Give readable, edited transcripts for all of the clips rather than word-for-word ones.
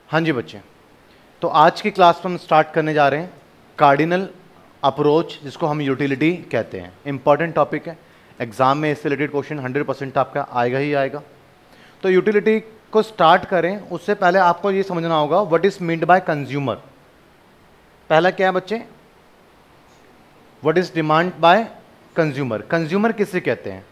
हाँ जी बच्चे, तो आज की क्लास में हम स्टार्ट करने जा रहे हैं कार्डिनल अप्रोच, जिसको हम यूटिलिटी कहते हैं। इंपॉर्टेंट टॉपिक है, एग्जाम में इससे रिलेटेड क्वेश्चन 100% आपका आएगा ही आएगा। तो यूटिलिटी को स्टार्ट करें उससे पहले आपको ये समझना होगा what is meant by consumer. पहला क्या है बच्चे, what is demand by consumer. Consumer किसे कहते हैं?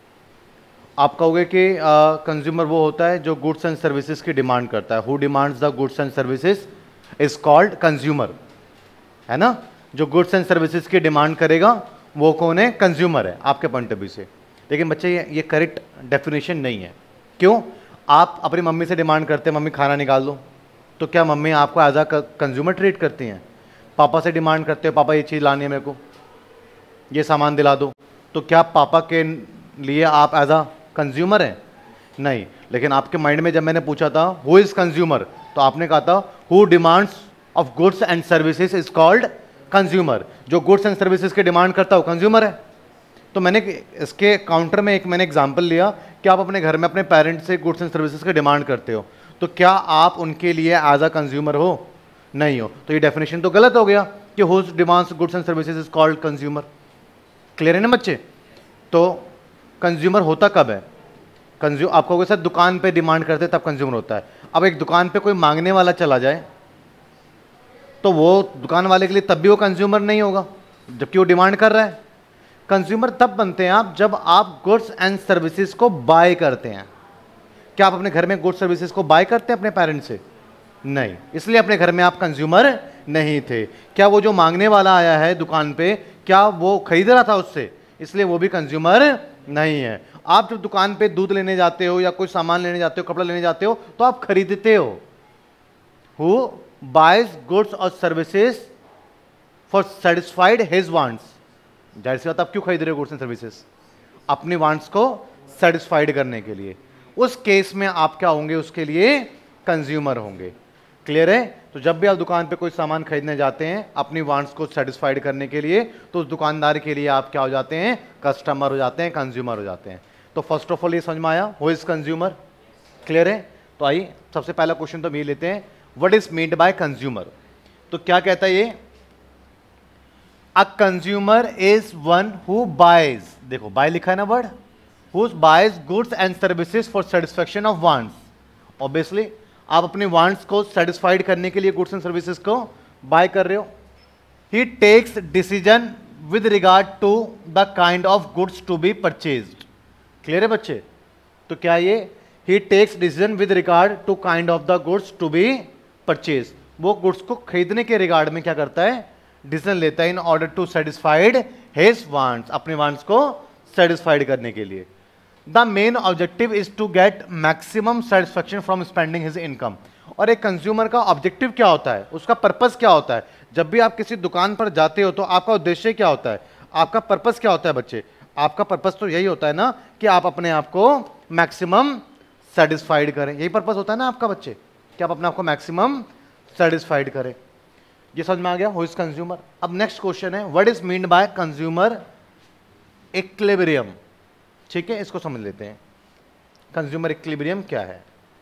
आप कहोगे कि कंज्यूमर वो होता है जो गुड्स एंड सर्विसेज की डिमांड करता है। Who demands the goods and services is called consumer, है ना। जो गुड्स एंड सर्विसेज की डिमांड करेगा वो कौन है? कंज्यूमर है आपके पॉइंट ऑफ व्यू से। लेकिन बच्चे ये करेक्ट डेफिनेशन नहीं है। क्यों? आप अपनी मम्मी से डिमांड करते हैं मम्मी खाना निकाल दो, तो क्या मम्मी आपको एज अ कंज्यूमर ट्रीट करती हैं? पापा से डिमांड करते हो पापा ये चीज़ लानी है मेरे को, ये सामान दिला दो, तो क्या पापा के लिए आप एज अ कंज्यूमर हैं? नहीं। लेकिन आपके माइंड में जब मैंने पूछा था हु इज कंज्यूमर, तो आपने कहा था who demands of goods and services is called consumer. जो गुड्स एंड सर्विसेज की डिमांड करता है वो कंज्यूमर है। तो मैंने इसके काउंटर में एक मैंने एग्जांपल लिया कि आप अपने घर में अपने पेरेंट्स से गुड्स एंड सर्विसेज की डिमांड करते हो, तो क्या आप उनके लिए एज अ कंज्यूमर हो? नहीं हो। तो ये डेफिनेशन तो गलत हो गया कि who demands goods and services is called consumer. Clear है ना बच्चे? तो कंज्यूमर होता कब है? आप कहोगे सर दुकान पे डिमांड करते तब कंज्यूमर होता है। अब एक दुकान पे कोई मांगने वाला चला जाए तो वो दुकान वाले के लिए तब भी वो कंज्यूमर नहीं होगा जबकि वो डिमांड कर रहा है। कंज्यूमर तब बनते हैं आप जब आप गुड्स एंड सर्विसेज को बाय करते हैं। क्या आप अपने घर में गुड्स सर्विसेज को बाय करते हैं अपने पेरेंट्स से? नहीं, इसलिए अपने घर में आप कंज्यूमर नहीं थे। क्या वो जो मांगने वाला आया है दुकान पे, क्या वो खरीद रहा था उससे? इसलिए वो भी कंज्यूमर नहीं है। आप जब दुकान पे दूध लेने जाते हो या कोई सामान लेने जाते हो, कपड़ा लेने जाते हो, तो आप खरीदते हो। हु बाइज गुड्स और services for satisfied his wants. जाहिर सी बात, आप क्यों खरीद रहे हो गुड्स एंड सर्विसेज? अपनी वांट्स को सेटिस्फाइड करने के लिए। उस केस में आप क्या होंगे? उसके लिए कंज्यूमर होंगे। क्लियर है? तो जब भी आप दुकान पे कोई सामान खरीदने जाते हैं अपनी वांट्स को सेटिस्फाइड करने के लिए, तो उस दुकानदार के लिए आप क्या हो जाते हैं? कस्टमर हो जाते हैं, कंज्यूमर हो जाते हैं। तो फर्स्ट ऑफ ऑल ये समझ में आया हु इज कंज्यूमर। क्लियर है? तो आइए सबसे पहला क्वेश्चन तो हम ये लेते हैं, what is meant by consumer. तो क्या कहता है ये? A consumer is one who buys, देखो बाय लिखा है ना word, who buys goods and services for satisfaction of wants. Obviously आप अपने वांट्स को सेटिस्फाइड करने के लिए गुड्स एंड सर्विसेज को बाय कर रहे हो। He takes decision with regard to the kind of goods to be purchased. Clear है बच्चे? तो क्या ये he takes decision with regard to kind of the goods to be purchase, वो गुड्स को खरीदने के रिगार्ड में क्या करता है? डिसीजन लेता है in order to satisfied his wants, अपने वांट्स को सेटिस्फाइड करने के लिए। The main objective is to get maximum satisfaction from spending his income. और एक कंज्यूमर का ऑब्जेक्टिव क्या होता है? उसका पर्पस क्या होता है? जब भी आप किसी दुकान पर जाते हो तो आपका उद्देश्य क्या होता है? आपका पर्पस क्या होता है बच्चे? आपका पर्पस तो यही होता है ना कि आप अपने आप को मैक्सिमम सेटिस्फाइड करें। यही पर्पस होता है ना आपका बच्चे, कि आप अपने आप को मैक्सिमम सेटिस्फाइड करें। ये समझ में आ गया हु इज कंज्यूमर। अब नेक्स्ट क्वेश्चन है, what is meant by consumer equilibrium. ठीक है, इसको समझ लेते हैं। कंज्यूमर इक्विलिब्रियम क्या है?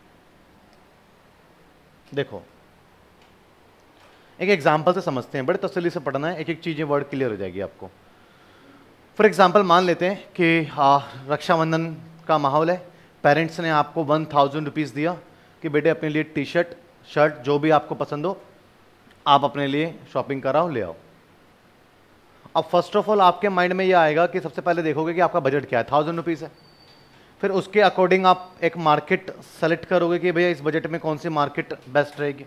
देखो एक एग्जांपल से समझते हैं, बड़े तसल्ली से पढ़ना है, एक एक चीजें वर्ड क्लियर हो जाएगी आपको। फॉर एग्जाम्पल मान लेते हैं कि रक्षाबंधन का माहौल है, पेरेंट्स ने आपको 1000 रुपीज़ दिया कि बेटे अपने लिए टी शर्ट शर्ट जो भी आपको पसंद हो आप अपने लिए शॉपिंग कराओ, ले आओ। अब फर्स्ट ऑफ ऑल आपके माइंड में ये आएगा कि सबसे पहले देखोगे कि आपका बजट क्या है, 1000 रुपीज़ है। फिर उसके अकॉर्डिंग आप एक मार्केट सेलेक्ट करोगे कि भैया इस बजट में कौन सी मार्केट बेस्ट रहेगी।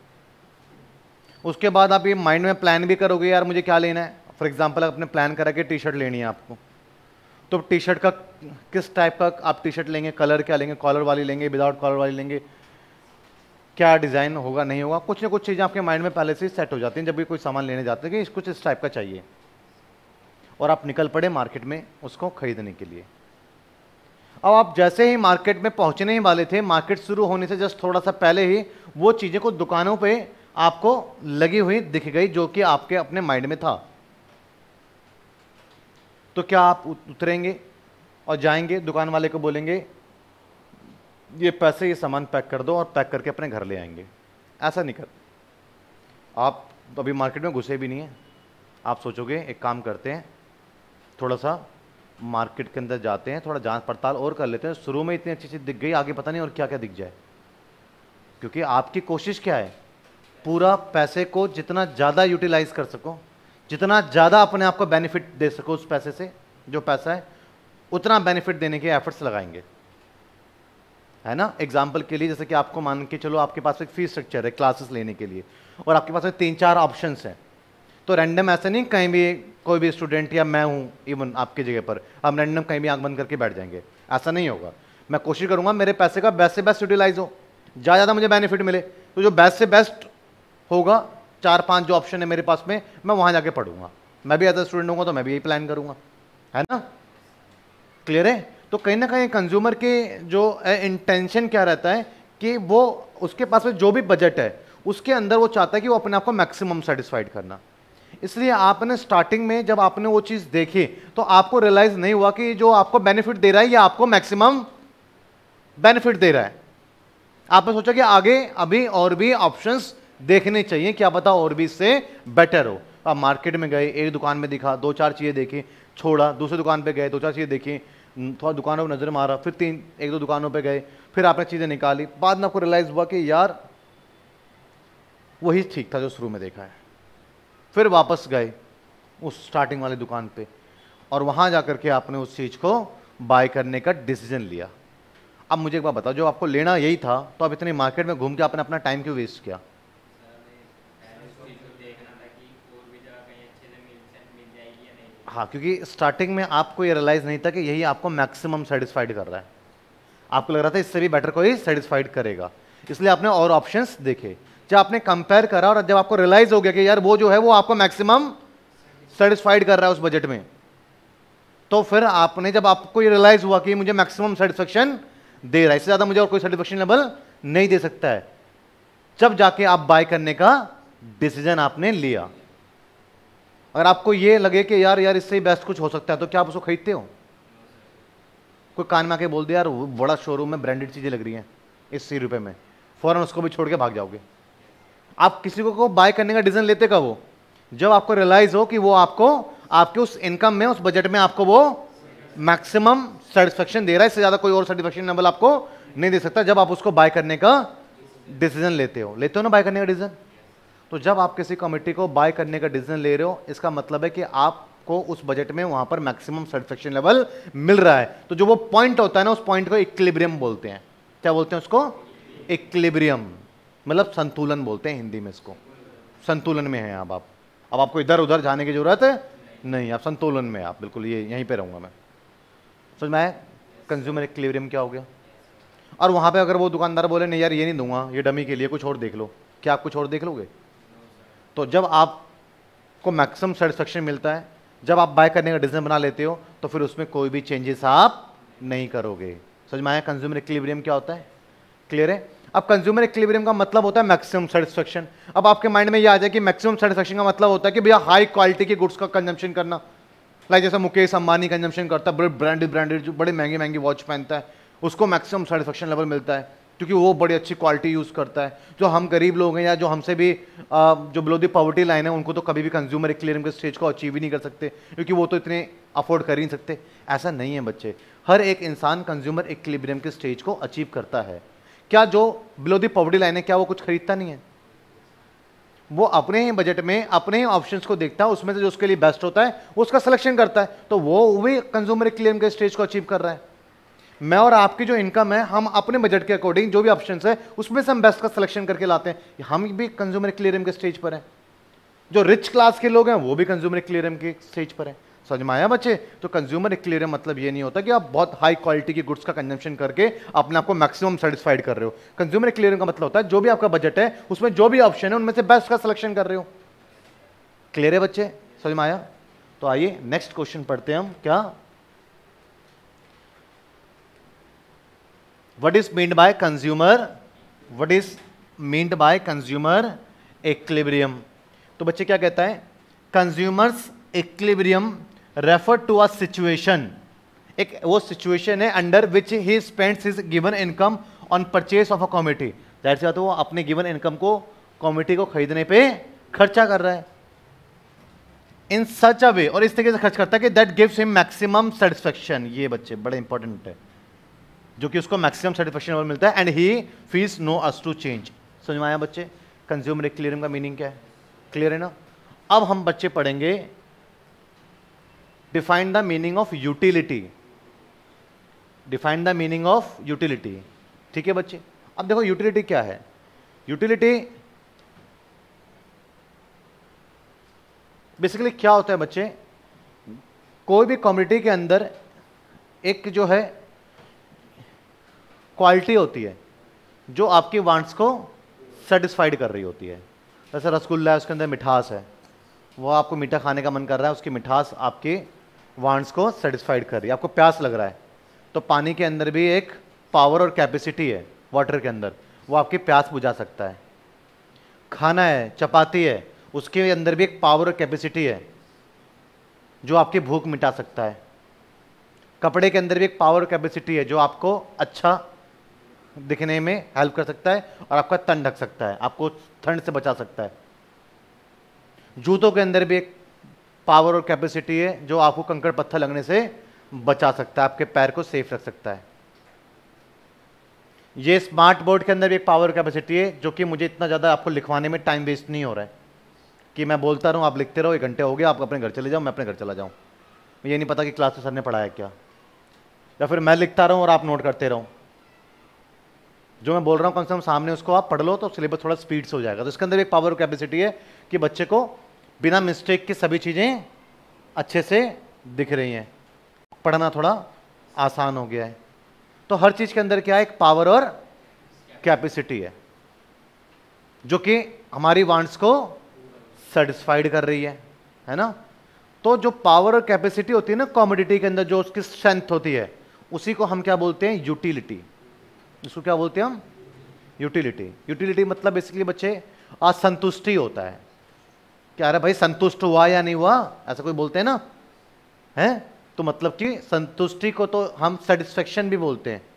उसके बाद आप ये माइंड में प्लान भी करोगे यार मुझे क्या लेना है। फॉर एग्जाम्पल आपने प्लान करा कि टी शर्ट लेनी है आपको, तो टी शर्ट का किस टाइप का आप टी शर्ट लेंगे, कलर क्या लेंगे, कॉलर वाली लेंगे, विदाउट कॉलर वाली लेंगे, क्या डिज़ाइन होगा नहीं होगा, कुछ ना कुछ चीज़ें आपके माइंड में पहले से सेट हो जाती हैं जब भी कोई सामान लेने जाते हैं कि कुछ इस टाइप का चाहिए, और आप निकल पड़े मार्केट में उसको खरीदने के लिए। अब आप जैसे ही मार्केट में पहुंचने ही वाले थे, मार्केट शुरू होने से जस्ट थोड़ा सा पहले ही वो चीज़ें को दुकानों पे आपको लगी हुई दिख गई जो कि आपके अपने माइंड में था। तो क्या आप उतरेंगे और जाएंगे दुकान वाले को बोलेंगे ये पैसे ये सामान पैक कर दो और पैक करके अपने घर ले आएंगे? ऐसा नहीं कर। आप अभी मार्केट में घुसे भी नहीं है, आप सोचोगे एक काम करते हैं, थोड़ा सा मार्केट के अंदर जाते हैं, थोड़ा जांच पड़ताल और कर लेते हैं, शुरू में इतनी अच्छी चीज़ दिख गई, आगे पता नहीं और क्या क्या दिख जाए। क्योंकि आपकी कोशिश क्या है, पूरा पैसे को जितना ज़्यादा यूटिलाइज कर सको, जितना ज़्यादा अपने आप को बेनिफिट दे सको उस पैसे से, जो पैसा है उतना बेनिफिट देने के एफर्ट्स लगाएंगे, है ना। एग्जाम्पल के लिए जैसे कि आपको मान के चलो आपके पास एक फीस स्ट्रक्चर है क्लासेस लेने के लिए, और आपके पास में 3-4 ऑप्शंस हैं, तो रैंडम ऐसे नहीं कहीं भी कोई भी स्टूडेंट या मैं हूँ इवन आपकी जगह पर हम रैंडम कहीं भी आंख बंद करके बैठ जाएंगे, ऐसा नहीं होगा। मैं कोशिश करूंगा मेरे पैसे का बेस्ट से बेस्ट यूटिलाइज हो, ज़्यादा मुझे बेनिफिट मिले, तो जो बेस्ट से बेस्ट होगा 4-5 जो ऑप्शन है मेरे पास में, मैं वहाँ जाके पढ़ूंगा। मैं भी एज अ स्टूडेंट होऊंगा तो मैं भी यही प्लान करूंगा, है ना। क्लियर है। तो कहीं ना कहीं कंज्यूमर के जो इंटेंशन क्या रहता है कि वो उसके पास में जो भी बजट है उसके अंदर वो चाहता है कि वो अपने आप को मैक्सिमम सेटिस्फाइड करना। इसलिए आपने स्टार्टिंग में जब आपने वो चीज़ देखी तो आपको रियलाइज नहीं हुआ कि जो आपको बेनिफिट दे रहा है ये आपको मैक्सिमम बेनिफिट दे रहा है। आपने सोचा कि आगे अभी और भी ऑप्शंस देखने चाहिए, क्या पता और भी इससे बेटर हो। आप मार्केट में गए, एक दुकान में दिखा, 2-4 चीज़ें देखी, छोड़ा, दूसरी दुकान पे गए, 2-4 चीज़ें देखी, थोड़ा दुकानों पर नजर मारा, फिर 1-2 दुकानों पे गए, फिर आपने चीज़ें निकाली, बाद में आपको रियलाइज हुआ कि यार वही ठीक था जो शुरू में देखा है। फिर वापस गए उस स्टार्टिंग वाली दुकान पे और वहां जाकर के आपने उस चीज़ को बाय करने का डिसीजन लिया। अब मुझे एक बात बताओ, जो आपको लेना यही था तो आप इतनी मार्केट में घूम के आपने अपना टाइम क्यों वेस्ट किया? हाँ, क्योंकि स्टार्टिंग में आपको ये रियलाइज नहीं था कि यही आपको मैक्सिमम सेटिस्फाइड कर रहा है। आपको लग रहा था इससे भी बेटर कोई सेटिस्फाइड करेगा, इसलिए आपने और ऑप्शंस देखे। जब आपने कंपेयर करा और जब आपको रियलाइज हो गया कि यार वो जो है वो आपको मैक्सिमम सेटिस्फाइड कर रहा है उस बजट में, तो फिर आपने जब आपको ये रियलाइज हुआ कि मुझे मैक्सिमम सेटिस्फेक्शन दे रहा है, इससे ज्यादा मुझे और कोई सेटिस्फेक्शन लेवल नहीं दे सकता है, जब जाके आप बाय करने का डिसीजन आपने लिया। अगर आपको ये लगे कि यार इससे बेस्ट कुछ हो सकता है तो क्या आप उसको खरीदते हो? कोई कान में आके बोल दे यार वो बड़ा शोरूम में ब्रांडेड चीजें लग रही हैं 80 रुपए में, फौरन उसको भी छोड़ के भाग जाओगे। आप किसी को बाय करने का डिसीजन लेते कब हो? जब आपको रियलाइज हो कि वो आपको आपके उस इनकम में, उस बजट में आपको वो मैक्सिमम सेटिस्फेक्शन दे रहा है, इससे ज्यादा कोई और सेटिस्फेक्शन लेवल आपको नहीं दे सकता। जब आप उसको बाय करने का डिसीजन लेते हो ना बाय करने का डिसीजन, तो जब आप किसी कमिटी को बाय करने का डिसीजन ले रहे हो इसका मतलब है कि आपको उस बजट में वहां पर मैक्सिमम सेटिस्फेक्शन लेवल मिल रहा है। तो जो वो पॉइंट होता है ना, उस पॉइंट को इक्विलिब्रियम बोलते हैं। क्या बोलते हैं उसको? इक्विलिब्रियम, मतलब संतुलन बोलते हैं हिंदी में इसको। संतुलन में है अब आपको इधर उधर जाने की जरूरत है नहीं, आप संतुलन में, आप बिल्कुल ये यहीं पे रहूंगा मैं। समझ में आया? कंज्यूमर इक्विलिब्रियम क्या हो गया। और वहां पे अगर वो दुकानदार बोले नहीं यार ये नहीं दूंगा, ये डमी के लिए कुछ और देख लो, क्या आप कुछ और देख लोगे? तो जब आपको मैक्सिमम सेटिस्फेक्शन मिलता है, जब आप बाय करने का डिसीजन बना लेते हो, तो फिर उसमें कोई भी चेंजेस आप नहीं करोगे। समझ में आया कंज्यूमर इक्विलिब्रियम क्या होता है? क्लियर है? अब कंज्यूमर इक्विलिब्रियम का मतलब होता है मैक्सिमम सेटिस्फेक्शन। अब आपके माइंड में ये आ जाए कि मैक्सिमम सेटिस्फेक्शन का मतलब होता है कि भैया हाई क्वालिटी के गुड्स का कंजम्पशन करना, लाइक जैसे मुकेश अंबानी कंजम्पशन करता है, बड़े ब्रांडेड जो बड़े महंगी वॉच पहनता है, उसको मैक्सिमम सेटिस्फेक्शन लेवल मिलता है क्योंकि वो बड़ी अच्छी क्वालिटी यूज़ करता है। जो हम गरीब लोग हैं या जो हमसे भी जो बिलो दी पॉवर्टी लाइन है, उनको तो कभी भी कंज्यूमर इक्विलिब्रियम के स्टेज को अचीव ही नहीं कर सकते क्योंकि वो तो इतने अफोर्ड कर ही नहीं सकते। ऐसा नहीं है बच्चे, हर एक इंसान कंज्यूमर इक्विलिब्रियम के स्टेज को अचीव करता है। क्या जो बिलो दी पॉवर्टी लाइन है क्या वो कुछ खरीदता नहीं है? वो अपने ही बजट में अपने ही ऑप्शंस को देखता है, उसमें से जो उसके लिए बेस्ट होता है वो उसका सिलेक्शन करता है, तो वो भी कंज्यूमर इक्विलिब्रियम के स्टेज को अचीव कर रहा है। मैं और आपकी जो इनकम है, हम अपने बजट के अकॉर्डिंग जो भी ऑप्शंस है उसमें से हम बेस्ट का सिलेक्शन करके लाते हैं, हम भी कंज्यूमर इक्विलिब्रियम के स्टेज पर हैं। जो रिच क्लास के लोग हैं वो भी कंज्यूमर इक्विलिब्रियम के स्टेज पर है। समझ में आया बच्चे? तो कंज्यूमर इक्विलिब्रियम मतलब ये नहीं होता कि आप बहुत हाई क्वालिटी की गुड्स का कंजम्पशन करके अपने आप को मैक्सिमम सेटिस्फाइड कर रहे हो। कंज्यूमर इक्विलिब्रियम का मतलब होता है जो भी आपका बजट है उसमें जो भी ऑप्शन है उनमें से बेस्ट का सिलेक्शन कर रहे हो। क्लियर है बच्चे? समझ में आया? तो आइए नेक्स्ट क्वेश्चन पढ़ते हैं हम। क्या what is meant by consumer, what is meant by consumer equilibrium? तो बच्चे क्या कहता है? Consumers equilibrium refer to a situation, एक वो सिचुएशन है under which he spends his given income on purchase of a commodity. जाहिर सी बात है वो अपने गिवन इनकम को कमोडिटी को खरीदने पे खर्चा कर रहा है इन सच अ वे, और इस तरीके से खर्च करता है कि that gives him maximum satisfaction. ये बच्चे बड़े इंपॉर्टेंट है, जो कि उसको मैक्सिमम सेटिस्फेक्शन लेवल मिलता है, and he feels no urge to change. समझ में आया बच्चे कंज्यूमर इक्विलिब्रियम का मीनिंग क्या है? क्लियर है ना? अब हम बच्चे पढ़ेंगे define the meaning of utility. Define the meaning of utility. ठीक है बच्चे, अब देखो यूटिलिटी क्या है। यूटिलिटी बेसिकली क्या होता है बच्चे, कोई भी कम्युनिटी के अंदर एक जो है क्वालिटी होती है जो आपकी वांट्स को सेटिस्फाइड कर रही होती है। जैसे रसगुल्ला है, उसके अंदर मिठास है, वो आपको मीठा खाने का मन कर रहा है, उसकी मिठास आपके वांट्स को सेटिस्फाइड कर रही है। आपको प्यास लग रहा है, तो पानी के अंदर भी एक पावर और कैपेसिटी है वाटर के अंदर, वो आपकी प्यास बुझा सकता है। खाना है, चपाती है, उसके अंदर भी एक पावर और कैपेसिटी है जो आपकी भूख मिटा सकता है। कपड़े के अंदर भी एक पावर और कैपेसिटी है जो आपको अच्छा दिखने में हेल्प कर सकता है और आपका तन ढक सकता है, आपको ठंड से बचा सकता है। जूतों के अंदर भी एक पावर और कैपेसिटी है जो आपको कंकड़ पत्थर लगने से बचा सकता है, आपके पैर को सेफ रख सकता है। ये स्मार्ट बोर्ड के अंदर भी एक पावर कैपेसिटी है जो कि मुझे इतना ज़्यादा आपको लिखवाने में टाइम वेस्ट नहीं हो रहा है कि मैं बोलता रहूँ, आप लिखते रहो, 1 घंटे हो गया, आप अपने घर चले जाओ, मैं अपने घर चला जाऊँ। ये नहीं पता कि क्लास में सर ने पढ़ाया क्या, या फिर मैं लिखता रहूँ और आप नोट करते रहो। जो मैं बोल रहा हूँ कम से कम सामने उसको आप पढ़ लो तो सिलेबस थोड़ा स्पीड से हो जाएगा। तो इसके अंदर एक पावर कैपेसिटी है कि बच्चे को बिना मिस्टेक के सभी चीज़ें अच्छे से दिख रही हैं, पढ़ना थोड़ा आसान हो गया है। तो हर चीज़ के अंदर क्या है, एक पावर और कैपेसिटी है जो कि हमारी वांट्स को सेटिस्फाइड कर रही है ना। तो जो पावर और कैपेसिटी होती है ना कमोडिटी के अंदर, जो उसकी स्ट्रेंथ होती है, उसी को हम क्या बोलते हैं, यूटिलिटी। इसको क्या बोलते हैं हम, यूटिलिटी। यूटिलिटी मतलब बेसिकली बच्चे असंतुष्टि होता है। क्या अरे भाई संतुष्ट हुआ या नहीं हुआ, ऐसा कोई बोलते हैं ना, है तो मतलब कि संतुष्टि को तो हम सेटिस्फेक्शन भी बोलते हैं,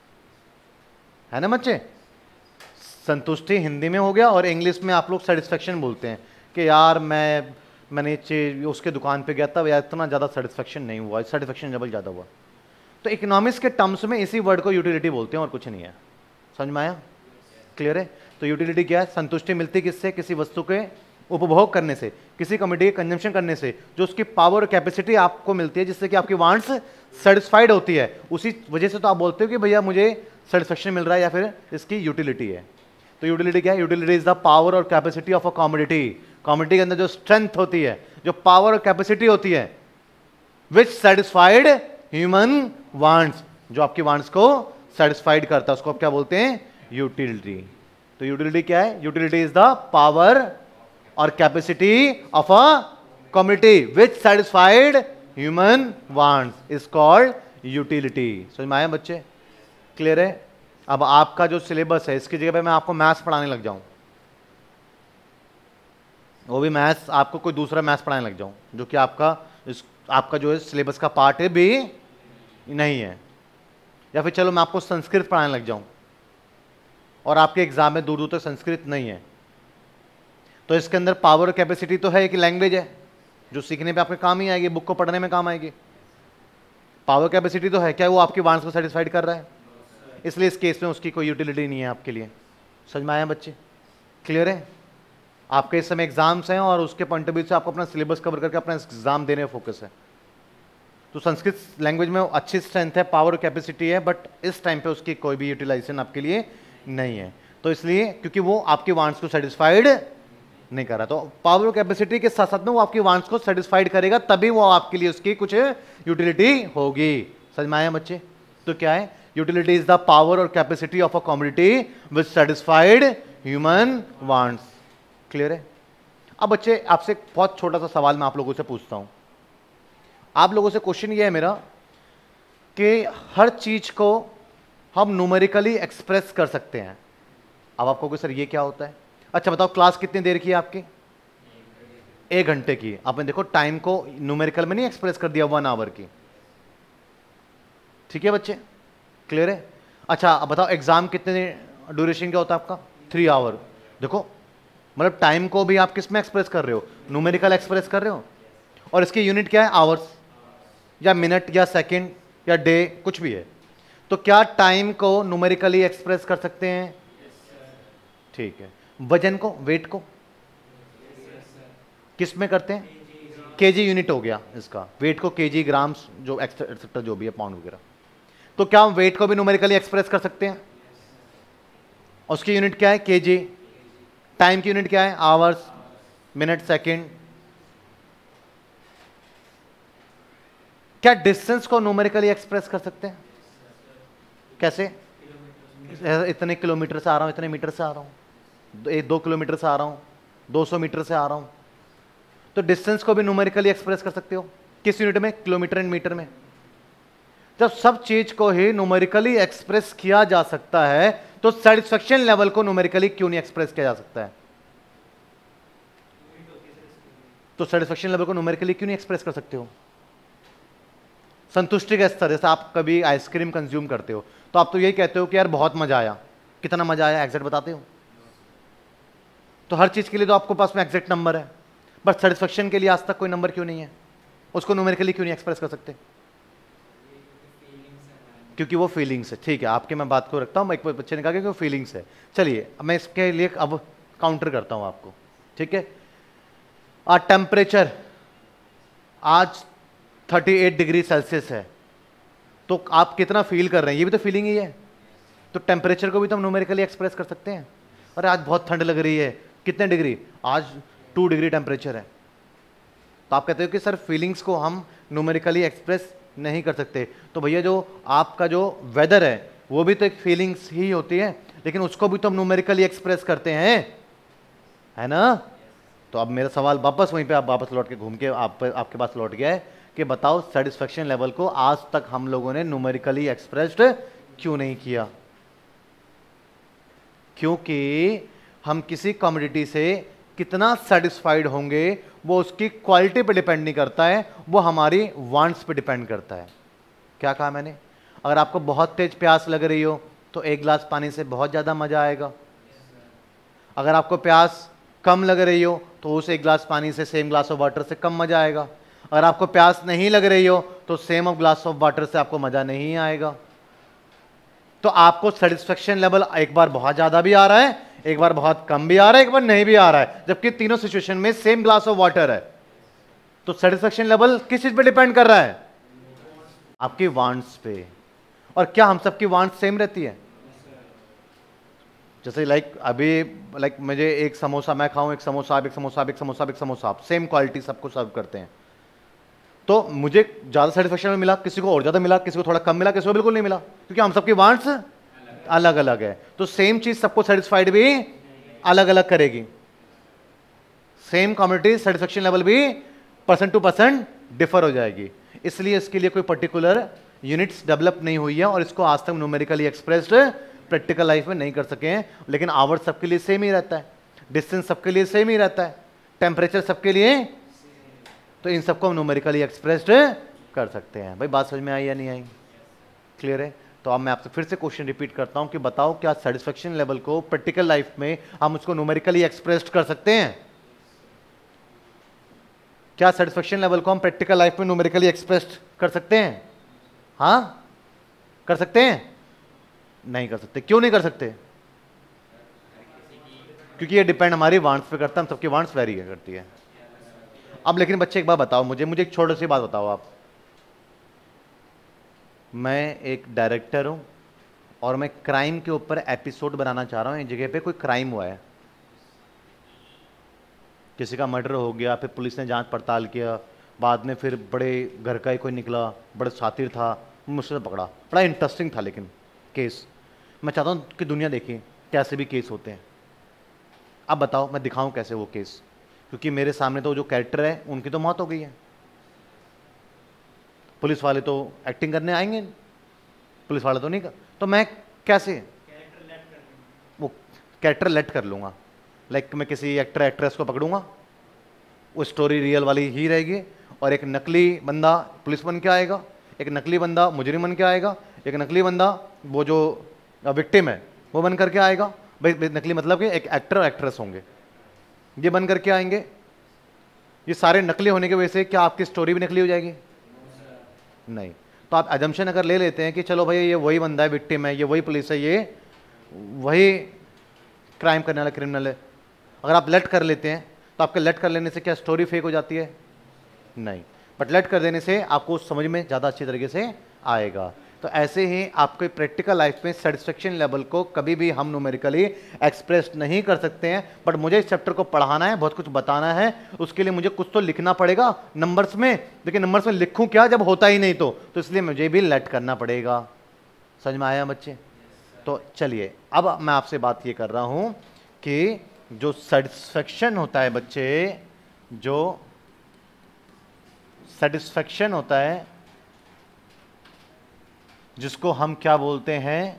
है ना बच्चे। संतुष्टि हिंदी में हो गया और इंग्लिश में आप लोग सेटिस्फेक्शन बोलते हैं कि यार मैंने उसके दुकान पे गया था यार, इतना ज़्यादा सेटिस्फेक्शन नहीं हुआ, सेटिस्फेक्शन लेवल ज़्यादा हुआ। तो इकोनॉमिक्स के टर्म्स में इसी वर्ड को यूटिलिटी बोलते हैं और कुछ नहीं है। समझ में आया? क्लियर है? तो यूटिलिटी क्या है, संतुष्टि मिलती किससे, किसी वस्तु के उपभोग करने से, किसी कमोडिटी के कंजम्पशन करने से, जो उसकी पावर और कैपेसिटी आपको मिलती है जिससे कि आपकी वांट्स सेटिस्फाइड होती है। उसी वजह से तो आप बोलते हो कि भैया मुझे सेटिस्फेक्शन मिल रहा है या फिर इसकी यूटिलिटी है। तो यूटिलिटी क्या है, यूटिलिटी इज द पावर और capacity of a commodity. Commodity के अंदर जो स्ट्रेंथ होती है, जो पावर और कैपेसिटी होती है, विच सेटिस्फाइड ह्यूमन वांट्स, जो आपकी वांट्स को सेटिस्फाइड करता है, उसको आप क्या बोलते हैं, यूटिलिटी। तो यूटिलिटी क्या है, यूटिलिटी इज द पावर और capacity of a community which satisfied human wants is called utility. समझ में आया बच्चे? क्लियर है? अब आपका जो सिलेबस है इसकी जगह पे मैं आपको मैथ्स पढ़ाने लग जाऊं, वो भी मैथ्स, आपको कोई दूसरा मैथ्स पढ़ाने लग जाऊं जो कि आपका जो है सिलेबस का पार्ट है भी नहीं है, या फिर चलो मैं आपको संस्कृत पढ़ाने लग जाऊं और आपके एग्जाम में दूर दूर तक संस्कृत नहीं है, तो इसके अंदर पावर और कैपेसिटी तो है, एक लैंग्वेज है जो सीखने पे आपके काम ही आएगी, बुक को पढ़ने में काम आएगी। पावर कैपेसिटी तो है, क्या वो आपकी वांट्स को सेटिस्फाइड कर रहा है? इसलिए इस केस में उसकी कोई यूटिलिटी नहीं है आपके लिए। समझ में आया बच्चे? क्लियर है? आपके इस समय एग्जाम्स हैं और उसके पॉइंट ऑफ व्यू से आपको अपना सिलेबस कवर करके अपना एग्जाम देने में फोकस है। तो संस्कृत लैंग्वेज में अच्छी स्ट्रेंथ है, पावर कैपेसिटी है, बट इस टाइम पे उसकी कोई भी यूटिलाइजेशन आपके लिए नहीं है। तो इसलिए क्योंकि वो आपकी वांट्स को सेटिस्फाइड नहीं कर रहा, तो पावर कैपेसिटी के साथ साथ में वो आपकी वांट्स को सेटिस्फाइड करेगा, तभी वो आपके लिए उसकी कुछ यूटिलिटी होगी। समझ में आया बच्चे? तो क्या है, यूटिलिटी इज द पावर और capacity of a community which satisfied human wants. Clear है? अब बच्चे आपसे एक बहुत छोटा सा सवाल मैं आप लोगों से पूछता हूं। आप लोगों से क्वेश्चन ये है मेरा कि हर चीज को हम न्यूमेरिकली एक्सप्रेस कर सकते हैं। अब आपको कि सर ये क्या होता है? अच्छा बताओ, क्लास कितनी देर की है आपकी? 1 घंटे की। आपने देखो टाइम को न्यूमेरिकल में नहीं एक्सप्रेस कर दिया, 1 आवर की। ठीक है बच्चे? क्लियर है? अच्छा अब बताओ, एग्जाम कितने ड्यूरेशन क्या होता है आपका 3 आवर। देखो मतलब टाइम को भी आप किस में एक्सप्रेस कर रहे हो, न्यूमेरिकल एक्सप्रेस कर रहे हो, और इसकी यूनिट क्या है आवर्स या मिनट या सेकंड या डे कुछ भी है। तो क्या टाइम को न्यूमेरिकली एक्सप्रेस कर सकते हैं? ठीक है। वजन को, वेट को किस में करते हैं? केजी यूनिट हो गया इसका, वेट को केजी, ग्राम्स, जो एक्सेट्रा जो भी है, पाउंड वगैरह। तो क्या हम वेट को भी न्यूमेरिकली एक्सप्रेस कर सकते हैं? उसकी यूनिट क्या है? केजी। टाइम की यूनिट क्या है? Hours, minute, second. क्या डिस्टेंस को न्यूमेरिकली एक्सप्रेस कर सकते हैं? कैसे? इतने किलोमीटर से आ रहा हूं, इतने मीटर से आ रहा हूं, 2 किलोमीटर से आ रहा हूं, 200 मीटर से आ रहा हूं। तो डिस्टेंस को भी न्यूमेरिकली एक्सप्रेस कर सकते हो। किस यूनिट में? किलोमीटर एंड मीटर में। जब सब चीज को ही न्यूमेरिकली एक्सप्रेस किया जा सकता है तो सेटिस्फेक्शन लेवल को न्यूमेरिकली क्यों नहीं एक्सप्रेस किया जा सकता है? तो सेटिस्फेक्शन लेवल को न्यूमेरिकली क्यों नहीं एक्सप्रेस कर सकते हो? संतुष्टि का स्तर, जैसे आप कभी आइसक्रीम कंज्यूम करते हो तो आप तो यही कहते हो कि यार बहुत मजा आया। कितना मजा आया एग्जैक्ट बताते हो? तो हर चीज के लिए तो आपको पास में एग्जैक्ट नंबर है, बट सेटिस्फेक्शन के लिए आज तक कोई नंबर क्यों नहीं है? उसको न्यूमेरिकली क्यों नहीं एक्सप्रेस कर सकते? क्योंकि वो फीलिंग्स है। ठीक है, आपके मैं बात को रखता हूं। एक बच्चे ने कहा कि वो फीलिंग्स है। चलिए मैं इसके लिए अब काउंटर करता हूं आपको। ठीक है, टेम्परेचर आज 38 डिग्री सेल्सियस है, तो आप कितना फील कर रहे हैं? ये भी तो फीलिंग ही है। तो टेम्परेचर को भी तो हम न्यूमेरिकली एक्सप्रेस कर सकते हैं। अरे आज बहुत ठंड लग रही है, कितने डिग्री? आज 2 डिग्री टेम्परेचर है। तो आप कहते हो कि सर फीलिंग्स को हम न्यूमेरिकली एक्सप्रेस नहीं कर सकते। तो भैया जो आपका जो वेदर है वो भी तो एक फीलिंग्स ही होती है, लेकिन उसको भी तो हम न्यूमेरिकली एक्सप्रेस करते हैं, है ना? तो अब मेरा सवाल वापस वहीं पे आप वापस लौट के घूम के आपके पास लौट गया है कि बताओ सेटिस्फेक्शन लेवल को आज तक हम लोगों ने न्यूमेरिकली एक्सप्रेस्ड क्यों नहीं किया? क्योंकि हम किसी कमोडिटी से कितना सेटिस्फाइड होंगे वो उसकी क्वालिटी पे डिपेंड नहीं करता है, वो हमारी वांट्स पे डिपेंड करता है। क्या कहा मैंने? अगर आपको बहुत तेज प्यास लग रही हो तो 1 गिलास पानी से बहुत ज़्यादा मज़ा आएगा। अगर आपको प्यास कम लग रही हो तो उस 1 गिलास पानी से, सेम ग्लास ऑफ वाटर से कम मज़ा आएगा। अगर आपको प्यास नहीं लग रही हो तो same of glass of water से आपको मज़ा नहीं आएगा। तो आपको सेटिस्फेक्शन लेवल एक बार बहुत ज़्यादा भी आ रहा है, एक बार बहुत कम भी आ रहा है, एक बार नहीं भी आ रहा है, जबकि तीनों सिचुएशन में सेम ग्लास ऑफ वाटर है। तो सेटिस्फेक्शन लेवल किस चीज पे डिपेंड कर रहा है? आपकी वांट्स पे। और क्या हम सबकी वांट्स सेम रहती है? जैसे लाइक मुझे एक समोसा मैं खाऊं, एक समोसा आप, एक समोसा आप, एक समोसा आप, एक समोसा आप, सेम क्वालिटी सबको सर्व करते हैं। तो मुझे ज्यादा सेटिस्फेक्शन मिला, किसी को और ज्यादा मिला, किसी को थोड़ा कम मिला, किसी को बिल्कुल नहीं मिला, क्योंकि हम सबकी वांट्स अलग अलग है। तो सेम चीज सबको सेटिस्फाइड भी अलग अलग करेगी। सेम कम्युनिटी सेटिस्फेक्शन लेवल भी पर्सन टू पर्सन डिफर हो जाएगी। इसलिए इसके लिए कोई पर्टिकुलर यूनिट्स डेवलप नहीं हुई है और इसको आज तक न्यूमेरिकली एक्सप्रेस्ड प्रैक्टिकल लाइफ में नहीं कर सके हैं। लेकिन आवर सबके लिए सेम ही रहता है, डिस्टेंस सबके लिए सेम ही रहता है, टेम्परेचर सबके लिए, तो इन सबको हम न्यूमेरिकली एक्सप्रेस्ड कर सकते हैं। भाई बात समझ में आई या नहीं आई? क्लियर है? तो अब मैं आपसे फिर से क्वेश्चन रिपीट करता हूं कि बताओ क्या सेटिस्फेक्शन लेवल को प्रैक्टिकल लाइफ में हम उसको न्यूमेरिकली एक्सप्रेस्ड कर सकते हैं? क्या सेटिस्फेक्शन लेवल को हम प्रैक्टिकल लाइफ में न्यूमेरिकली एक्सप्रेस्ड कर सकते हैं? हाँ, कर सकते हैं? नहीं कर सकते। क्यों नहीं कर सकते? क्योंकि ये डिपेंड हमारी वांट्स पे करता है, हम सबकी वांट्स वेरी करती है। अब लेकिन बच्चे एक बात बताओ मुझे एक छोटी सी बात बताओ आप। मैं एक डायरेक्टर हूं और मैं क्राइम के ऊपर एपिसोड बनाना चाह रहा हूं। एक जगह पे कोई क्राइम हुआ है, किसी का मर्डर हो गया, फिर पुलिस ने जांच पड़ताल किया, बाद में फिर बड़े घर का ही कोई निकला, बड़ा शातिर था, मुझसे पकड़ा, बड़ा इंटरेस्टिंग था लेकिन केस। मैं चाहता हूं कि दुनिया देखे कैसे भी केस होते हैं। अब बताओ मैं दिखाऊं कैसे वो केस, क्योंकि मेरे सामने तो जो कैरेक्टर है उनकी तो मौत हो गई है। पुलिस वाले तो एक्टिंग करने आएंगे, पुलिस वाले तो नहीं कर, तो मैं कैसे वो कैरेक्टर लेट कर लूँगा। लाइक मैं किसी एक्टर एक्ट्रेस को पकड़ूंगा, वो स्टोरी रियल वाली ही रहेगी, और एक नकली बंदा पुलिस बन के आएगा, एक नकली बंदा मुजरिम बन के आएगा, एक नकली बंदा वो जो विक्टिम है वो बन करके आएगा भाई, नकली मतलब कि एक एक्टर और एक्ट्रेस होंगे, ये बन करके आएंगे। ये सारे नकली होने की वजह से क्या आपकी स्टोरी भी नकली हो जाएगी? नहीं। तो आप एजम्पशन अगर ले लेते हैं कि चलो भाई ये वही बंदा है, विक्टिम है, ये वही पुलिस है, ये वही क्राइम करने वाला क्रिमिनल है, अगर आप लेट कर लेते हैं तो आपके लेट कर लेने से क्या स्टोरी फेक हो जाती है? नहीं, बट लेट कर देने से आपको समझ में ज़्यादा अच्छी तरीके से आएगा। तो ऐसे ही आपके प्रैक्टिकल लाइफ में सेटिस्फेक्शन लेवल को कभी भी हम न्यूमेरिकली एक्सप्रेस नहीं कर सकते हैं, बट मुझे इस चैप्टर को पढ़ाना है, बहुत कुछ बताना है, उसके लिए मुझे कुछ तो लिखना पड़ेगा नंबर्स में, लेकिन नंबर्स में लिखूं क्या जब होता ही नहीं तो इसलिए मुझे भी लेट करना पड़ेगा। समझ में आया बच्चे? तो चलिए अब मैं आपसे बात ये कर रहा हूं कि जो सेटिस्फेक्शन होता है बच्चे, जो सेटिस्फेक्शन होता है जिसको हम क्या बोलते हैं?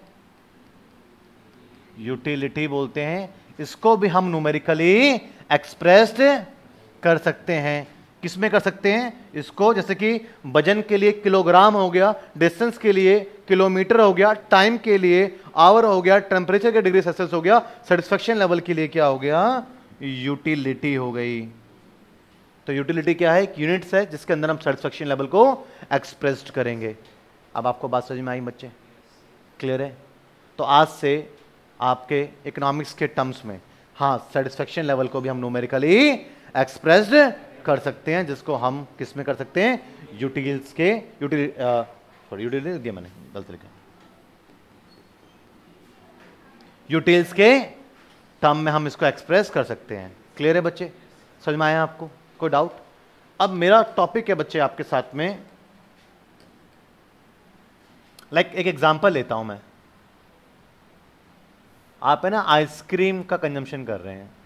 यूटिलिटी बोलते हैं, इसको भी हम न्यूमेरिकली एक्सप्रेस्ड कर सकते हैं। किसमें कर सकते हैं इसको? जैसे कि वजन के लिए किलोग्राम हो गया, डिस्टेंस के लिए किलोमीटर हो गया, टाइम के लिए आवर हो गया, टेम्परेचर के डिग्री सेल्सियस हो गया, सेटिस्फेक्शन लेवल के लिए क्या हो गया? यूटिलिटी हो गई। तो यूटिलिटी क्या है? एक यूनिट्स है जिसके अंदर हम सेटिस्फेक्शन लेवल को एक्सप्रेस्ड करेंगे। अब आपको बात समझ में आई बच्चे? क्लियर है? तो आज से आपके इकोनॉमिक्स के टर्म्स में हाँ सेटिस्फेक्शन लेवल को भी हम न्यूमेरिकली एक्सप्रेस्ड कर सकते हैं, जिसको हम किस में कर सकते हैं? यूटिल्स के यूटिलिटी दिया मैंने गलत लिखा, यूटिल्स के टर्म में हम इसको एक्सप्रेस कर सकते हैं। क्लियर है बच्चे? समझ में आया आपको? कोई डाउट? अब मेरा टॉपिक है बच्चे आपके साथ में, एक एग्जांपल लेता हूं मैं। आप है ना आइसक्रीम का कंजम्पशन कर रहे हैं,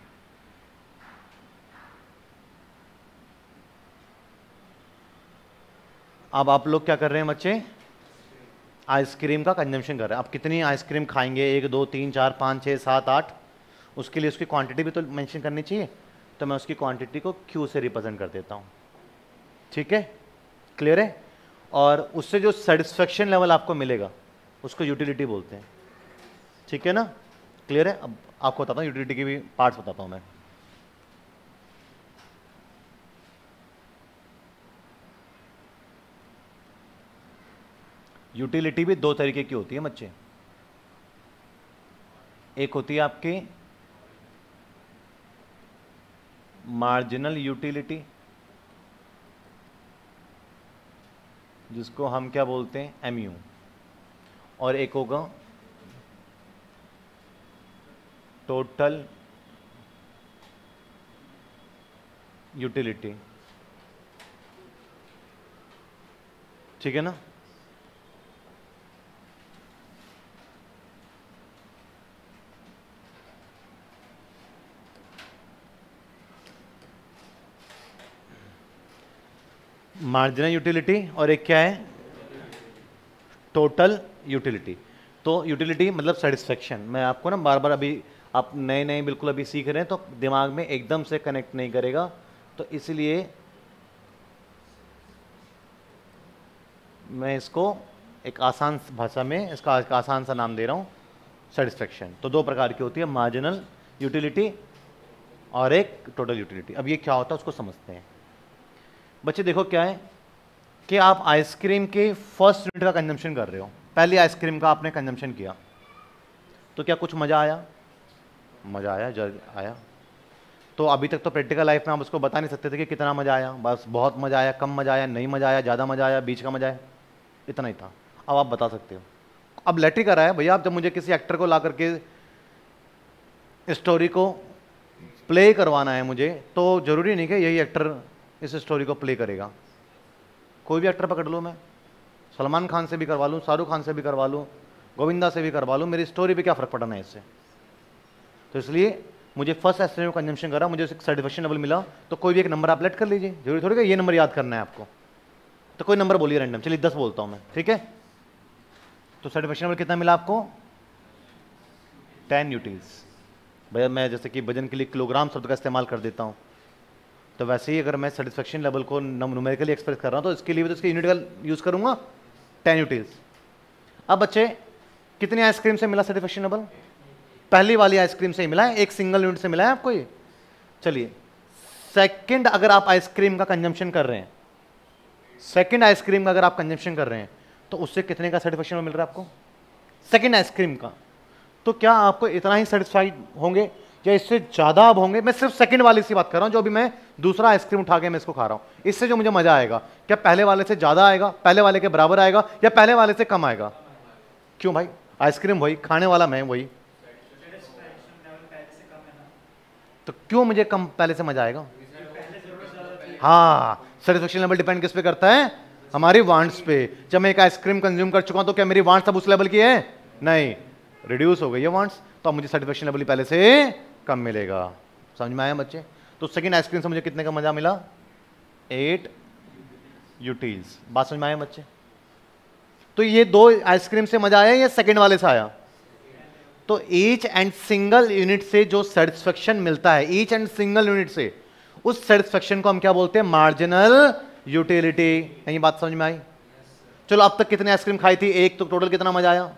अब आप लोग क्या कर रहे हैं बच्चे? आइसक्रीम का कंजम्पशन कर रहे हैं। आप कितनी आइसक्रीम खाएंगे? 1 2 3 4 5 6 7 8, उसके लिए उसकी क्वांटिटी भी तो मेंशन करनी चाहिए, तो मैं उसकी क्वांटिटी को क्यू से रिप्रेजेंट कर देता हूं। ठीक है? क्लियर है? और उससे जो सेटिस्फेक्शन लेवल आपको मिलेगा उसको यूटिलिटी बोलते हैं। ठीक है ना? क्लियर है? अब आपको बताता हूं, यूटिलिटी के भी पार्ट्स बताता हूं मैं। यूटिलिटी भी 2 तरीके की होती है बच्चे। एक होती है आपकी मार्जिनल यूटिलिटी, जिसको हम क्या बोलते हैं? एमयू, और एक होगा टोटल यूटिलिटी। ठीक है ना? मार्जिनल यूटिलिटी और एक क्या है? Total utility. तो यूटिलिटी मतलब सेटिस्फेक्शन। मैं आपको ना बार बार, अभी आप नए नए बिल्कुल अभी सीख रहे हैं तो दिमाग में एकदम से कनेक्ट नहीं करेगा, तो इसलिए मैं इसको एक आसान भाषा में इसका एक आसान सा नाम दे रहा हूँ, सेटिस्फेक्शन। तो 2 प्रकार की होती है, मार्जिनल यूटिलिटी और एक टोटल यूटिलिटी। अब ये क्या होता है उसको समझते हैं बच्चे। देखो क्या है कि आप आइसक्रीम के फर्स्ट यूनिट का कंजम्पशन कर रहे हो, पहली आइसक्रीम का आपने कंजम्पशन किया, तो क्या कुछ मज़ा आया? मज़ा आया, जरूर आया। तो अभी तक तो प्रैक्टिकल लाइफ में आप उसको बता नहीं सकते थे कि कितना मज़ा आया, बस बहुत मज़ा आया, कम मज़ा आया, नहीं मज़ा आया, ज़्यादा मज़ा आया, बीच का मज़ा आया, इतना ही था। अब आप बता सकते हो। अब लेटर करा है भैया, आप जब मुझे किसी एक्टर को ला करके स्टोरी को प्ले करवाना है मुझे, तो ज़रूरी नहीं कि यही एक्टर इस स्टोरी को प्ले करेगा। कोई भी एक्टर पकड़ लूँ मैं, सलमान खान से भी करवा लूँ, शाहरुख खान से भी करवा लूँ, गोविंदा से भी करवा लूँ, मेरी स्टोरी पे क्या फ़र्क पड़ना है इससे? तो इसलिए मुझे फर्स्ट एस्ट्रेन कंजम्पशन करा, मुझे सर्टिफिकेशन लेवल मिला, तो कोई भी एक नंबर आप लेट कर लीजिए, जरूरी थोड़ी कि ये नंबर याद करना है आपको। तो कोई नंबर बोलिए रैंडम, चलिए 10 बोलता हूँ मैं, ठीक है? तो सर्टिफिकेशन लेवल कितना मिला आपको? 10 न्यूटन्स। भैया मैं जैसे कि वजन के लिए किलोग्राम शब्द का इस्तेमाल कर देता हूँ, तो वैसे ही अगर मैं सेटिस्फेक्शन लेवल को न्यूमेरिकली एक्सप्रेस कर रहा हूँ तो इसके लिए भी तो इसके यूनिट का यूज़ करूँगा, 10 न्यूटन्स। अब बच्चे कितनी आइसक्रीम से मिला सेटिस्फेक्शन लेवल? पहली वाली आइसक्रीम से ही मिला है, एक सिंगल यूनिट से मिला है आपको ये। चलिए सेकंड अगर आप आइसक्रीम का कंजम्पशन कर रहे हैं, सेकंड आइसक्रीम का अगर आप कंजम्पशन कर रहे हैं तो उससे कितने का सेटिस्फेक्शन मिल रहा है आपको सेकंड आइसक्रीम का? तो क्या आपको इतना ही सेटिस्फाइड होंगे या इससे ज्यादा अब होंगे? मैं सिर्फ सेकंड वाले से बात कर रहा हूं, जो अभी मैं दूसरा आइसक्रीम उठा के मैं इसको खा रहा हूं, इससे जो मुझे मजा आएगा क्या पहले वाले से ज्यादा आएगा, पहले वाले के बराबर आएगा, या पहले वाले से कम आएगा? क्यों भाई? आइसक्रीम वही, खाने वाला मैं वही, तो क्यों मुझे कम पहले से मजा आएगा? हाँ, सेटिस्फेक्शन लेवल डिपेंड किस पे करता है? हमारी वांट्स पे। जब मैं एक आइसक्रीम कंज्यूम कर चुका हूं तो क्या मेरी वांट्स अब उस लेवल की है? नहीं, रिड्यूस हो गई है वांट्स, तो अब मुझे सेटिस्फेक्शन लेवल पहले से कम मिलेगा। समझ में आया बच्चे? तो सेकंड आइसक्रीम से मुझे कितने का मजा मिला? 8 यूटिल्स। बात समझ में आया बच्चे? तो ये दो आइसक्रीम से मजा आया या सेकंड वाले से आया? तो ईच एंड सिंगल यूनिट से जो सेटिस्फेक्शन मिलता है, ईच एंड सिंगल यूनिट से, उस सेटिस्फेक्शन को हम क्या बोलते हैं? Marginal utility. यही बात समझ में आई? चलो अब तक कितने आइसक्रीम खाई थी? एक, तो टोटल कितना मजा आया?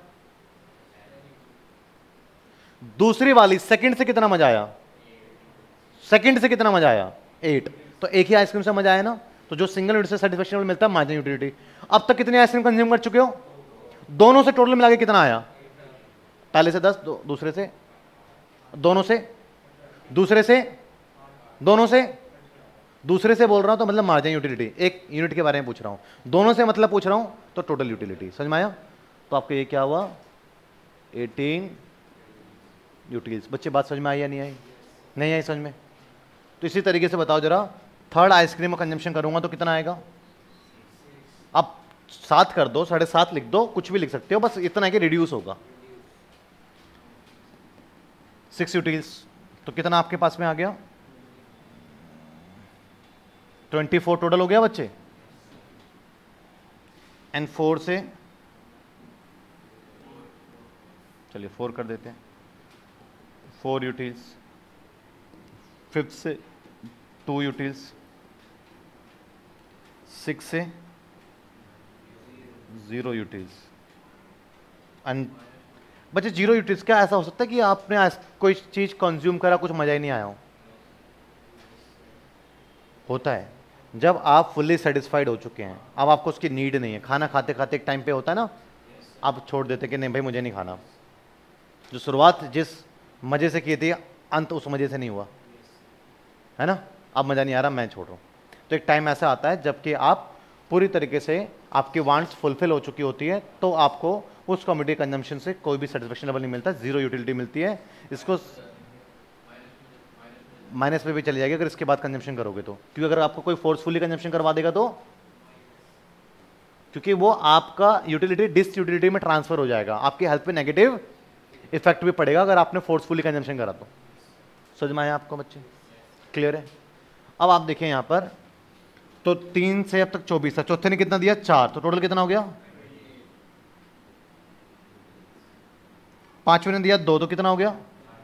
दूसरी वाली सेकंड से कितना मजा आया? सेकंड से कितना मजा आया? 8। तो एक ही आइसक्रीम से मजा आया ना? तो जो सिंगल यूनिट से सेटिस्फेक्शन मिलता है मार्जिनल यूटिलिटी। अब तक कितने आइसक्रीम कंज्यूम कर चुके हो? दोनों से टोटल मिला के कितना आया? पहले से 10, दूसरे से, दोनों से, दूसरे से, दोनों से, दूसरे से बोल रहा हूं तो मतलब मार्जिनल यूटिलिटी, एक यूनिट के बारे में पूछ रहा हूं। दोनों से मतलब पूछ रहा हूं तो टोटल यूटिलिटी। समझ में आया? तो आपको ये क्या हुआ? 18 यूटिल्स। बच्चे बात समझ में आई या नहीं आई? नहीं आई समझ में? तो इसी तरीके से बताओ जरा, थर्ड आइसक्रीम का कंजम्पशन करूंगा तो कितना आएगा? आप 7 कर दो, 7.5 लिख दो, कुछ भी लिख सकते हो, बस इतना है कि रिड्यूस होगा। 6 यूटिल्स। तो कितना आपके पास में आ गया? 24 टोटल हो गया बच्चे। एंड 4 से, चलिए 4 कर देते हैं, 4 यूटिल्स। 5th से 2 यूटिल्स। 6 से 0 यूटिल्स। एंड बच्चे 0 यूटिल्स, क्या ऐसा हो सकता है कि आपने कोई चीज कंज्यूम करा, कुछ मजा ही नहीं आया हो? होता है जब आप फुल्ली सेटिस्फाइड हो चुके हैं, अब आपको उसकी नीड नहीं है। खाना खाते खाते एक टाइम पे होता है ना, आप छोड़ देते कि नहीं भाई मुझे नहीं खाना। जो शुरुआत जिस मजे से की थी, अंत उस मजे से नहीं हुआ है ना, अब मजा नहीं आ रहा, मैं छोड़ रहा हूं। तो एक टाइम ऐसा आता है जबकि आप पूरी तरीके से आपकी वांट्स फुलफिल हो चुकी होती है, तो आपको उस कम्युनिटी कंजम्पशन से कोई भी सेटिस्फेक्शन लेवल नहीं मिलता, 0 यूटिलिटी मिलती है। इसको माइनस पे भी चली जाएगी अगर इसके बाद कंजम्पशन करोगे तो, क्योंकि अगर आपको कोई फोर्सफुली कंजम्पशन करवा देगा तो, क्योंकि वो आपका यूटिलिटी डिस यूटिलिटी में ट्रांसफर हो जाएगा, आपकी हेल्थ पे नेगेटिव इफेक्ट भी पड़ेगा अगर आपने फोर्सफुली कंजम्पशन करा तो। समझ में आया आपको बच्चे? क्लियर है? अब आप देखें यहां पर, तो 3 से अब तक 24 है, चौथे ने कितना दिया? 4, तो टोटल कितना हो गया? 5वें ने दिया 2, तो कितना हो गया?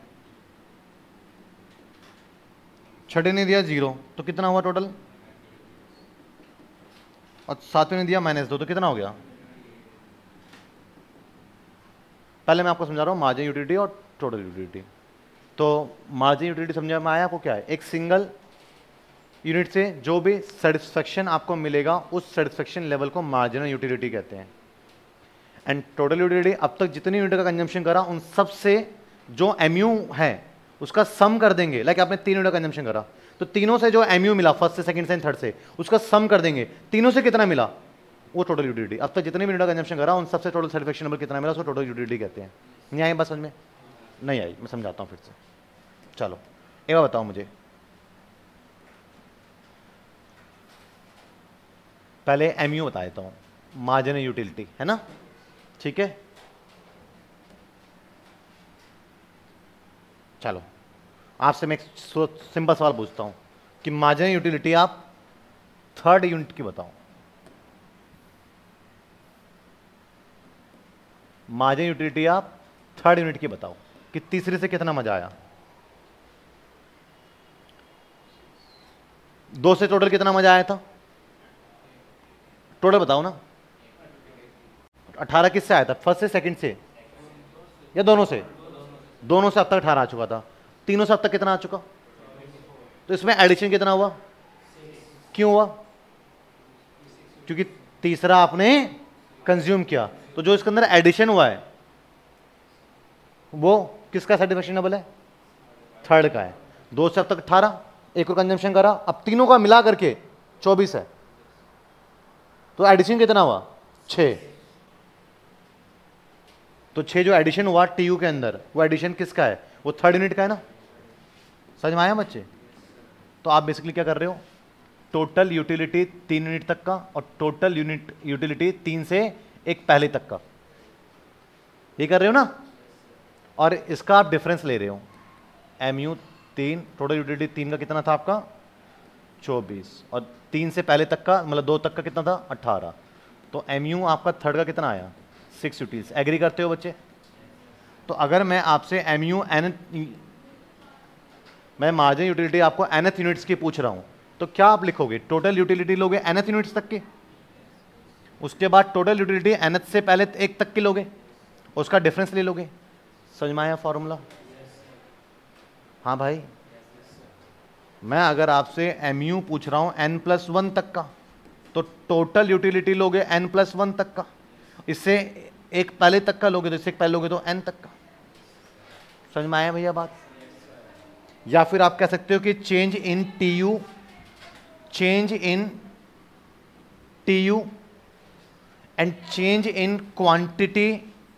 6ठे ने दिया 0, तो कितना हुआ टोटल? और 7वें ने दिया -2, तो कितना हो गया? पहले मैं आपको समझा रहा हूं मार्जिन यूटिलिटी और टोटल यूटिलिटी। तो मार्जिन यूटिलिटी समझ में आया आपको क्या है? एक सिंगल यूनिट से जो भी सेटिस्फेक्शन आपको मिलेगा, उस सेटिस्फेक्शन लेवल को मार्जिनल यूटिलिटी कहते हैं। एंड टोटल यूटिलिटी, अब तक जितनी यूनिट का कंजम्पशन करा उन सब से जो एमयू है उसका सम कर देंगे। लाइक आपने 3 यूनिट का कंजम्पशन करा, तो तीनों से जो एमयू मिला, फर्स्ट से, सेकंड से, थर्ड से, उसका सम कर देंगे, तीनों से कितना मिला वो टोटल यूटिलिटी। अब तक जितने भी यूनिट का कंजम्पशन करा उन सबसे टोटल सेटिस्फेक्शन लेवल कितना मिला, उसको टोटल यूटिलिटी कहते हैं। नहीं आई बात समझ में? नहीं आई, मैं समझाता हूँ फिर से। चलो एक बार बताओ मुझे, पहले एमयू बता देता हूँ, मार्जिनल यूटिलिटी है ना, ठीक है। चलो आपसे मैं एक सिंपल सवाल पूछता हूं कि मार्जिनल यूटिलिटी आप थर्ड यूनिट की बताओ। मार्जिनल यूटिलिटी आप थर्ड यूनिट की बताओ कि तीसरे से कितना मजा आया? 2 से टोटल कितना मजा आया था? टोटल बताओ ना। 18 किससे आया था? फर्स्ट से, सेकंड से, या दोनों से? दोनों से अब तक 18 आ चुका था, तीनों से अब तक कितना आ चुका? तो इसमें एडिशन कितना हुआ? क्यों हुआ? क्योंकि तीसरा आपने कंज्यूम किया। तो जो इसके अंदर एडिशन हुआ है वो किसका सेटिस्फेक्शनेबल है? थर्ड का है। 2 से अब तक 18, एक और कंजम्पशन करा, अब तीनों का मिला करके 24 है। तो एडिशन कितना हुआ? 6। तो 6 जो एडिशन हुआ टीयू के अंदर, वो एडिशन किसका है? वो थर्ड यूनिट का है ना। समझ में आया बच्चे? तो आप बेसिकली क्या कर रहे हो? टोटल यूटिलिटी 3 यूनिट तक का और टोटल यूनिट यूटिलिटी 3 से एक पहले तक का, ये कर रहे हो ना। और इसका आप डिफरेंस ले रहे हो। MU 3, टोटल यूटिलिटी 3 का कितना था आपका? 24, और 3 से पहले तक का मतलब 2 तक का कितना था? 18। तो MU आपका थर्ड का कितना आया? 6 यूटिल्स। एग्री करते हो बच्चे? तो अगर मैं आपसे MU मैं मार्जिन यूटिलिटी आपको nth यूनिट्स की पूछ रहा हूं, तो क्या आप लिखोगे? टोटल यूटिलिटी लोगे nth यूनिट्स तक की, उसके बाद टोटल यूटिलिटी nth से पहले 1 तक की लोगे, उसका डिफरेंस ले लोगे। समझ में आया फॉर्मूला? हाँ भाई, मैं अगर आपसे MU पूछ रहा हूं n+1 तक का, तो टोटल यूटिलिटी लोगे n+1 तक का, इससे एक पहले तक का लोगे तो इससे एक पहले लोगे तो n तक का। समझ में आया भैया बात? या फिर आप कह सकते हो कि change in TU, change in TU and change in quantity,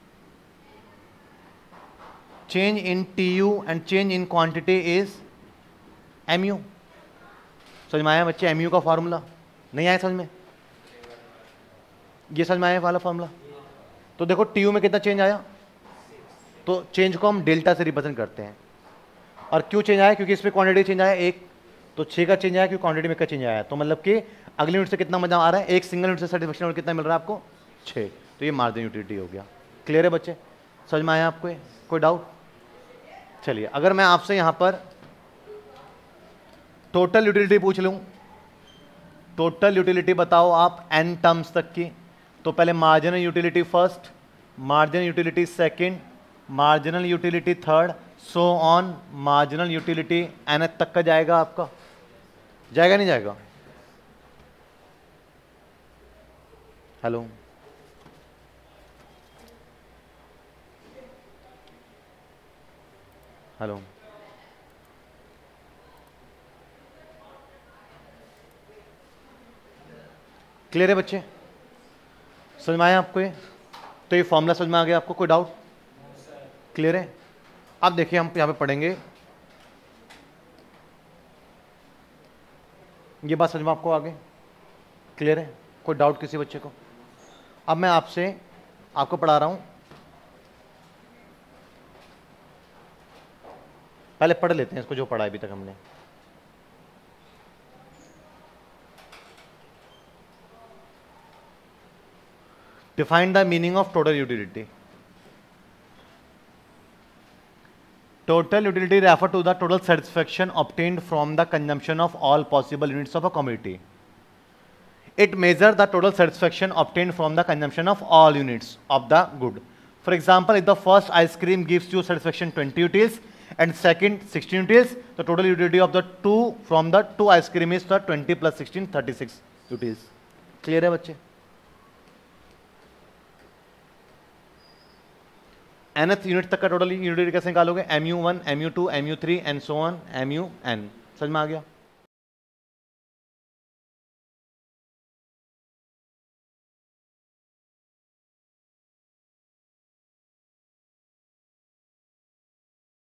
change in TU and change in quantity is MU। समझ में आया बच्चे MU का फॉर्मूला? नहीं आया समझ में? ये समझ में आया वाला फॉर्मूला? तो देखो TU में कितना चेंज आया, तो चेंज को हम डेल्टा से रिप्रेजेंट करते हैं। और क्यों चेंज आया? क्योंकि इसमें क्वांटिटी चेंज आया 1, तो 6 का चेंज आया क्योंकि क्वांटिटी में का चेंज आया। तो मतलब कि अगले यूनिट से कितना मजा आ रहा है? एक सिंगल यूनिट से सेटिस्फेक्शन और कितना मिल रहा है आपको? 6। तो ये मार्जिन यूटिलिटी हो गया। क्लियर है बच्चे? समझ में आया आपको? कोई डाउट? चलिए, अगर मैं आपसे यहां पर टोटल यूटिलिटी पूछ लूं, टोटल यूटिलिटी बताओ आप n टर्म्स तक की, तो पहले marginal utility first, marginal utility second, marginal utility third, so on, marginal utility nth तक का जाएगा आपका। जाएगा नहीं जाएगा? हेलो, हेलो, क्लियर है बच्चे? समझ में आया आपको ये? तो ये फॉर्मूला समझ में आ गया आपको? कोई डाउट? क्लियर है? अब देखिए हम यहां पे पढ़ेंगे, ये बात समझ में आपको आगे? क्लियर है? कोई डाउट किसी बच्चे को? अब मैं आपसे आपको पढ़ा रहा हूं, पहले पढ़ लेते हैं इसको जो पढ़ा अभी तक हमने। Define the meaning of total utility. Total utility refer to the total satisfaction obtained from the consumption of all possible units of a commodity. It measures the total satisfaction obtained from the consumption of all units of the good. For example, if the first ice cream gives you satisfaction 20 utils and second 16 utils, the total utility of the two from the two ice cream is the 20 plus 16, 36 utils. Clear है बच्चे? nth unit तक का total utility कैसे निकालोगे? MU1, MU2, MU3 and so on, MUn। समझ में आ गया?